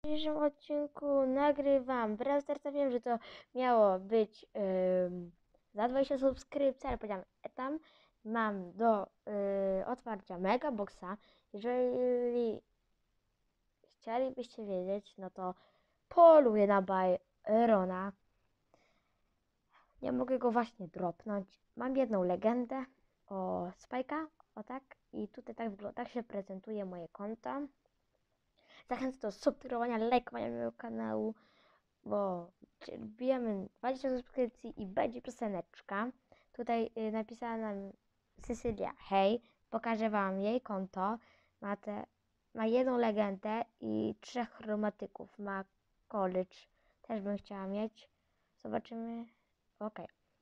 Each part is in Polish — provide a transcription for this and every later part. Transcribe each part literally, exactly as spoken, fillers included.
W dzisiejszym odcinku nagrywam Brawl Starsa. Wiem, że to miało być ym, za dwadzieścia subskrypcji, ale powiedziałam, e, tam mam do y, otwarcia Megaboxa. Jeżeli chcielibyście wiedzieć, no to poluję na Byrona. Nie mogę go właśnie dropnąć. Mam jedną legendę o Spike'a, o tak, i tutaj tak wygląda, tak się prezentuje moje konto. Zachęcam do subskrybowania, lajkowania mojego kanału, bo wbijemy dwadzieścia subskrypcji i będzie pioseneczka. Tutaj y, napisała nam Cecylia, hej, pokażę wam jej konto. Ma, te, ma jedną legendę i trzech chromatyków. Ma college, też bym chciała mieć. Zobaczymy. Ok.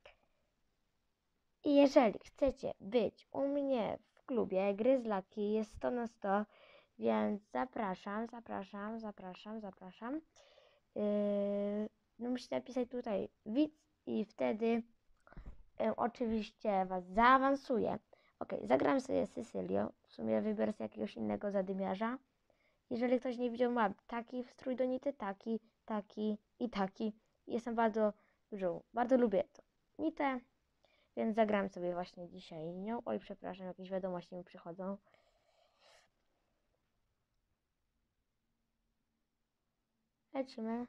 I jeżeli chcecie być u mnie w klubie Gry z Laki, jest sto na sto, więc zapraszam, zapraszam, zapraszam, zapraszam. Yy, no musicie napisać tutaj widz i wtedy yy, oczywiście was zaawansuję. Ok, zagram sobie z Cecylią. W sumie wybiorę sobie jakiegoś innego zadymiarza. Jeżeli ktoś nie widział, mam taki strój do nity, taki, taki i taki. Jestem bardzo dużo, bardzo lubię to nitę, więc zagram sobie właśnie dzisiaj nią. Oj, przepraszam, jakieś wiadomości mi przychodzą. Lecimy.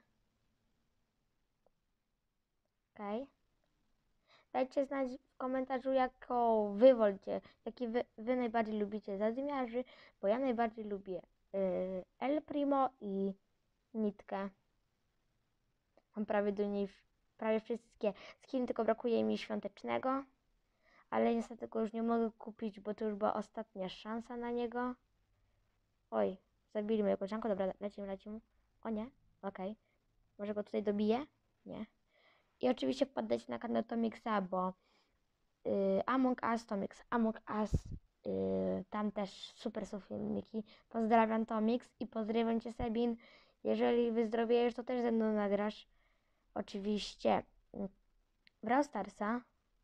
Okej. Okay. Dajcie znać w komentarzu, jaką wy wolicie, jaki wy, wy najbardziej lubicie zadymiarzy, bo ja najbardziej lubię yy, El Primo i Nitkę. Mam prawie do niej prawie wszystkie skiny, tylko brakuje mi świątecznego, ale niestety go już nie mogę kupić, bo to już była ostatnia szansa na niego. Oj, zabili moje koleżankę, dobra, lecimy, lecimy. O nie, okej. Okay. Może go tutaj dobiję? Nie. I oczywiście wpadajcie na kanał Tomixa, bo y, Among Us, Tomix, Among Us, y, tam też super są filmiki. Pozdrawiam Tomix i pozdrawiam Cię Sabin. Jeżeli wyzdrowiejesz, to też ze mną nagrasz. Oczywiście Brawl Starsa.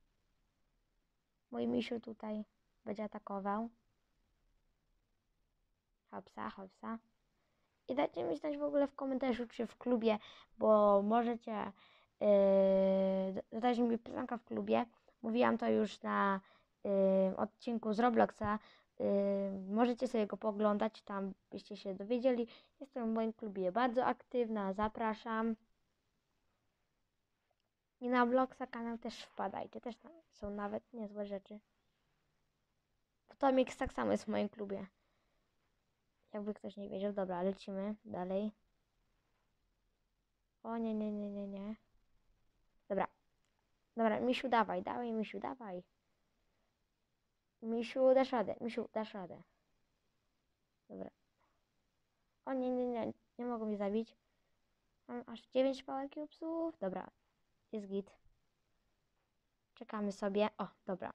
Mój misiu tutaj będzie atakował. Hopsa, hopsa. I dajcie mi znać w ogóle w komentarzu, czy w klubie, bo możecie yy, zadać mi pytanka w klubie. Mówiłam to już na yy, odcinku z Robloxa. Yy, możecie sobie go pooglądać, tam byście się dowiedzieli. Jestem w moim klubie bardzo aktywna, zapraszam. I na Bloxa kanał też wpadajcie, też tam są nawet niezłe rzeczy. Tomix tak samo jest w moim klubie. Jakby ktoś nie wiedział. Dobra, lecimy dalej. O nie, nie, nie, nie, nie. Dobra. Dobra, misiu, dawaj, dawaj, misiu, dawaj. Misiu, dasz radę, misiu, dasz radę. Dobra. O nie, nie, nie, nie mogą mnie zabić. Mam aż dziewięć power cubesów. Dobra, jest git. Czekamy sobie. O, dobra.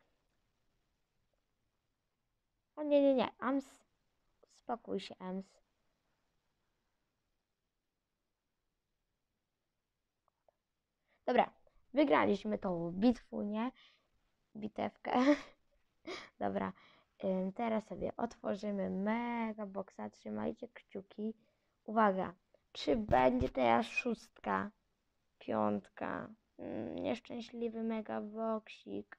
O nie, nie, nie, Ams. Spokój się, Ams. Dobra, wygraliśmy tą bitwę, nie? Bitewkę. Dobra, ym, teraz sobie otworzymy mega boxa. Trzymajcie kciuki. Uwaga, czy będzie teraz szóstka, piątka, ym, nieszczęśliwy mega boxik.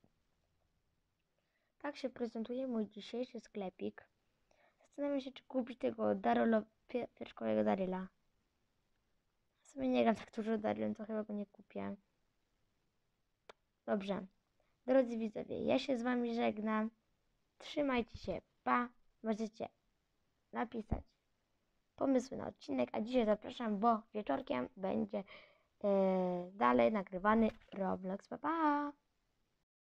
Tak się prezentuje mój dzisiejszy sklepik. Zastanawiam się, czy kupić tego Darolo, pierczkowego Daryla. W sumie nie gram tak dużo Darylem, to chyba go nie kupię. Dobrze. Drodzy widzowie, ja się z wami żegnam. Trzymajcie się, pa. Możecie napisać pomysły na odcinek, a dzisiaj zapraszam, bo wieczorkiem będzie yy, dalej nagrywany Roblox. Pa, pa!